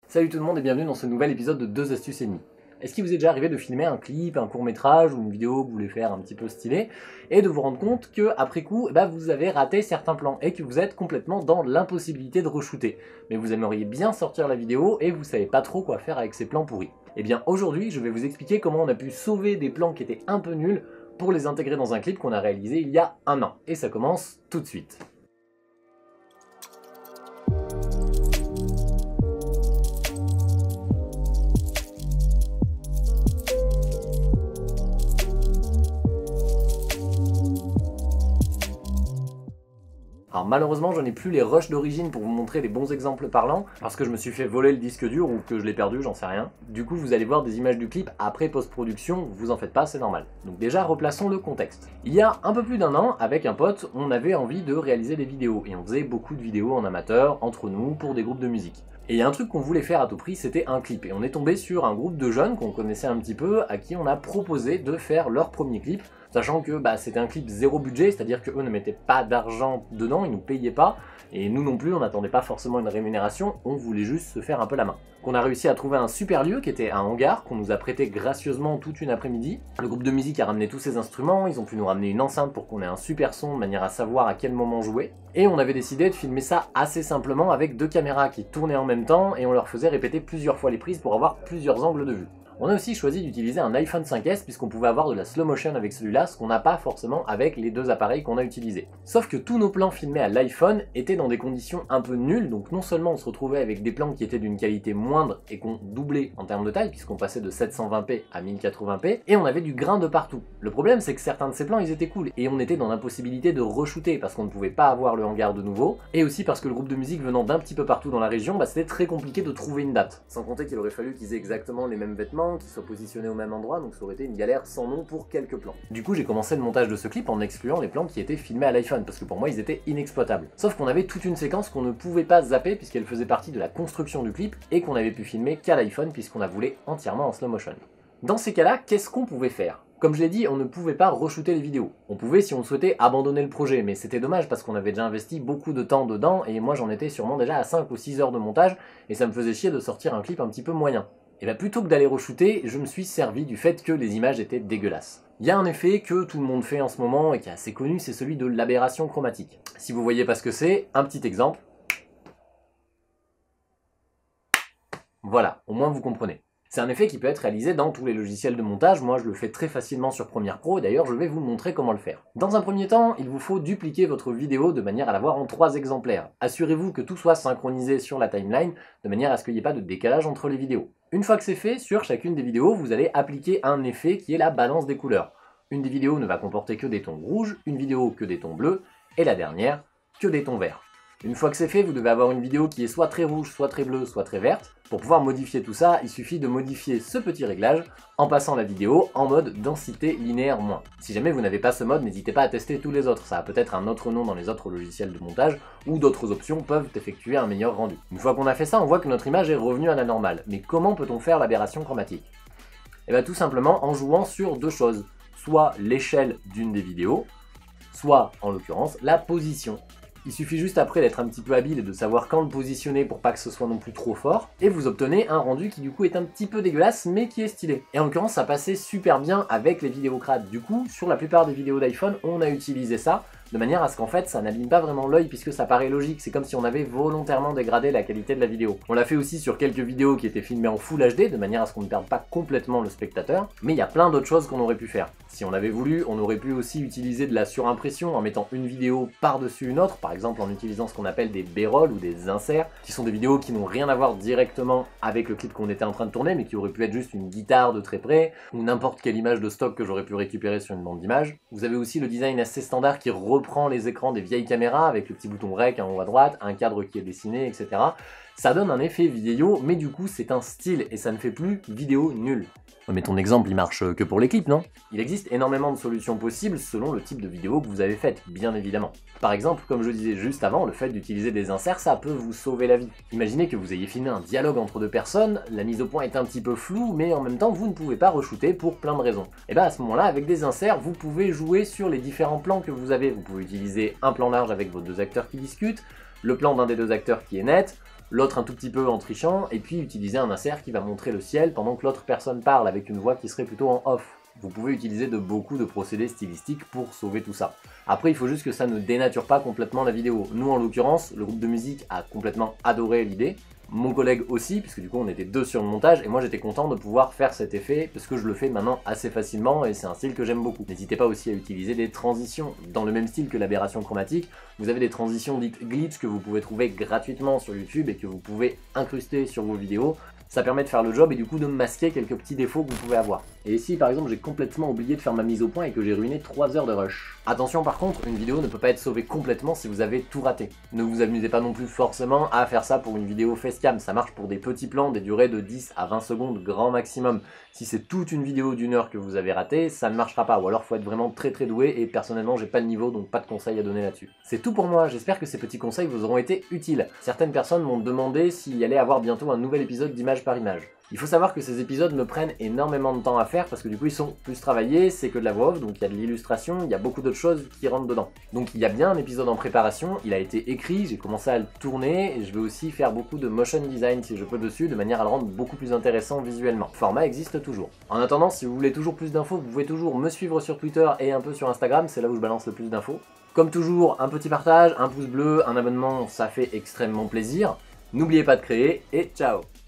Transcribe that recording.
Salut tout le monde et bienvenue dans ce nouvel épisode de 2 astuces et demie. Est-ce qu'il vous est déjà arrivé de filmer un clip, un court-métrage ou une vidéo que vous voulez faire un petit peu stylée et de vous rendre compte que après coup, vous avez raté certains plans et que vous êtes complètement dans l'impossibilité de re-shooter. Mais vous aimeriez bien sortir la vidéo et vous savez pas trop quoi faire avec ces plans pourris. Et bien aujourd'hui, je vais vous expliquer comment on a pu sauver des plans qui étaient un peu nuls pour les intégrer dans un clip qu'on a réalisé il y a un an. Et ça commence tout de suite. Alors malheureusement, je n'ai plus les rushs d'origine pour vous montrer les bons exemples parlants, parce que je me suis fait voler le disque dur ou que je l'ai perdu, j'en sais rien. Du coup, vous allez voir des images du clip après post-production, vous en faites pas, c'est normal. Donc déjà, replaçons le contexte. Il y a un peu plus d'un an, avec un pote, on avait envie de réaliser des vidéos, et on faisait beaucoup de vidéos en amateur, entre nous, pour des groupes de musique. Et il y a un truc qu'on voulait faire à tout prix, c'était un clip. Et on est tombé sur un groupe de jeunes qu'on connaissait un petit peu, à qui on a proposé de faire leur premier clip, sachant que c'était un clip zéro budget, c'est-à-dire qu'eux ne mettaient pas d'argent dedans, ils nous payaient pas, et nous non plus, on n'attendait pas forcément une rémunération, on voulait juste se faire un peu la main. On a réussi à trouver un super lieu qui était un hangar, qu'on nous a prêté gracieusement toute une après-midi. Le groupe de musique a ramené tous ses instruments, ils ont pu nous ramener une enceinte pour qu'on ait un super son de manière à savoir à quel moment jouer. Et on avait décidé de filmer ça assez simplement avec 2 caméras qui tournaient en même temps et on leur faisait répéter plusieurs fois les prises pour avoir plusieurs angles de vue. On a aussi choisi d'utiliser un iPhone 5S puisqu'on pouvait avoir de la slow motion avec celui-là, ce qu'on n'a pas forcément avec les 2 appareils qu'on a utilisés. Sauf que tous nos plans filmés à l'iPhone étaient dans des conditions un peu nulles, donc non seulement on se retrouvait avec des plans qui étaient d'une qualité moindre et qu'on doublait en termes de taille, puisqu'on passait de 720p à 1080p, et on avait du grain de partout. Le problème c'est que certains de ces plans ils étaient cool, et on était dans l'impossibilité de re-shooter parce qu'on ne pouvait pas avoir le hangar de nouveau, et aussi parce que le groupe de musique venant d'un petit peu partout dans la région, c'était très compliqué de trouver une date. Sans compter qu'il aurait fallu qu'ils aient exactement les mêmes vêtements, qu'ils soient positionnés au même endroit, donc ça aurait été une galère sans nom pour quelques plans. Du coup j'ai commencé le montage de ce clip en excluant les plans qui étaient filmés à l'iPhone, parce que pour moi ils étaient inexploitables. Sauf qu'on avait toute une séquence qu'on ne pouvait pas zapper puisqu'elle faisait partie de la construction du clip, et qu'on avait pu filmer qu'à l'iPhone puisqu'on la voulait entièrement en slow motion. Dans ces cas-là, qu'est-ce qu'on pouvait faire ? Comme je l'ai dit, on ne pouvait pas re-shooter les vidéos. On pouvait, si on le souhaitait, abandonner le projet, mais c'était dommage parce qu'on avait déjà investi beaucoup de temps dedans, et moi j'en étais sûrement déjà à 5 ou 6 heures de montage, et ça me faisait chier de sortir un clip un petit peu moyen. Et plutôt que d'aller re-shooter, je me suis servi du fait que les images étaient dégueulasses. Il y a un effet que tout le monde fait en ce moment et qui est assez connu, c'est celui de l'aberration chromatique. Si vous voyez pas ce que c'est, un petit exemple. Voilà, au moins vous comprenez. C'est un effet qui peut être réalisé dans tous les logiciels de montage, moi je le fais très facilement sur Premiere Pro, d'ailleurs je vais vous montrer comment le faire. Dans un premier temps, il vous faut dupliquer votre vidéo de manière à l'avoir en 3 exemplaires. Assurez-vous que tout soit synchronisé sur la timeline, de manière à ce qu'il n'y ait pas de décalage entre les vidéos. Une fois que c'est fait, sur chacune des vidéos, vous allez appliquer un effet qui est la balance des couleurs. Une des vidéos ne va comporter que des tons rouges, une vidéo que des tons bleus, et la dernière, que des tons verts. Une fois que c'est fait, vous devez avoir une vidéo qui est soit très rouge, soit très bleue, soit très verte. Pour pouvoir modifier tout ça, il suffit de modifier ce petit réglage en passant la vidéo en mode densité linéaire moins. Si jamais vous n'avez pas ce mode, n'hésitez pas à tester tous les autres, ça a peut-être un autre nom dans les autres logiciels de montage, ou d'autres options peuvent effectuer un meilleur rendu. Une fois qu'on a fait ça, on voit que notre image est revenue à la normale. Mais comment peut-on faire l'aberration chromatique ? Tout simplement en jouant sur 2 choses, soit l'échelle d'une des vidéos, soit, en l'occurrence, la position. Il suffit juste après d'être un petit peu habile et de savoir quand le positionner pour pas que ce soit non plus trop fort, et vous obtenez un rendu qui du coup est un petit peu dégueulasse mais qui est stylé. Et en l'occurrence ça passait super bien avec les vidéos crades. Du coup, sur la plupart des vidéos d'iPhone, on a utilisé ça, de manière à ce qu'en fait ça n'abîme pas vraiment l'œil puisque ça paraît logique, c'est comme si on avait volontairement dégradé la qualité de la vidéo. On l'a fait aussi sur quelques vidéos qui étaient filmées en Full HD, de manière à ce qu'on ne perde pas complètement le spectateur, mais il y a plein d'autres choses qu'on aurait pu faire. Si on avait voulu, on aurait pu aussi utiliser de la surimpression en mettant une vidéo par-dessus une autre, par exemple en utilisant ce qu'on appelle des B-rolls ou des inserts, qui sont des vidéos qui n'ont rien à voir directement avec le clip qu'on était en train de tourner, mais qui auraient pu être juste une guitare de très près, ou n'importe quelle image de stock que j'aurais pu récupérer sur une bande d'images. Vous avez aussi le design assez standard qui reprend les écrans des vieilles caméras avec le petit bouton rec en haut à droite, un cadre qui est dessiné, etc. Ça donne un effet vieillot, mais du coup c'est un style et ça ne fait plus vidéo nulle. Mais ton exemple il marche que pour les clips, non? Il existe énormément de solutions possibles selon le type de vidéo que vous avez faite, bien évidemment. Par exemple, comme je disais juste avant, le fait d'utiliser des inserts, ça peut vous sauver la vie. Imaginez que vous ayez filmé un dialogue entre 2 personnes, la mise au point est un petit peu floue, mais en même temps vous ne pouvez pas re-shooter pour plein de raisons. Et à ce moment-là, avec des inserts, vous pouvez jouer sur les différents plans que vous avez. Vous pouvez utiliser un plan large avec vos 2 acteurs qui discutent, le plan d'un des 2 acteurs qui est net, l'autre un tout petit peu en trichant, et puis utiliser un insert qui va montrer le ciel pendant que l'autre personne parle avec une voix qui serait plutôt en off. Vous pouvez utiliser beaucoup de procédés stylistiques pour sauver tout ça. Après, il faut juste que ça ne dénature pas complètement la vidéo. Nous, en l'occurrence, le groupe de musique a complètement adoré l'idée. Mon collègue aussi, puisque du coup on était deux sur le montage, et moi j'étais content de pouvoir faire cet effet, parce que je le fais maintenant assez facilement, et c'est un style que j'aime beaucoup. N'hésitez pas aussi à utiliser des transitions. Dans le même style que l'aberration chromatique, vous avez des transitions dites glitch que vous pouvez trouver gratuitement sur YouTube, et que vous pouvez incruster sur vos vidéos. Ça permet de faire le job et du coup de masquer quelques petits défauts que vous pouvez avoir. Et ici par exemple j'ai complètement oublié de faire ma mise au point et que j'ai ruiné 3 heures de rush. Attention par contre, une vidéo ne peut pas être sauvée complètement si vous avez tout raté. Ne vous amusez pas non plus forcément à faire ça pour une vidéo facecam, ça marche pour des petits plans, des durées de 10 à 20 secondes grand maximum. Si c'est toute une vidéo d'1 heure que vous avez ratée, ça ne marchera pas, ou alors faut être vraiment très doué et personnellement j'ai pas le niveau donc pas de conseils à donner là-dessus. C'est tout pour moi, j'espère que ces petits conseils vous auront été utiles. Certaines personnes m'ont demandé s'il y allait avoir bientôt un nouvel épisode d'image par image. Il faut savoir que ces épisodes me prennent énormément de temps à faire parce que du coup ils sont plus travaillés, c'est que de la voix off, donc il y a de l'illustration, il y a beaucoup d'autres choses qui rentrent dedans. Donc il y a bien un épisode en préparation, il a été écrit, j'ai commencé à le tourner et je vais aussi faire beaucoup de motion design si je peux dessus de manière à le rendre beaucoup plus intéressant visuellement. Le format existe toujours. En attendant, si vous voulez toujours plus d'infos, vous pouvez toujours me suivre sur Twitter et un peu sur Instagram, c'est là où je balance le plus d'infos. Comme toujours, un petit partage, un pouce bleu, un abonnement, ça fait extrêmement plaisir. N'oubliez pas de créer et ciao!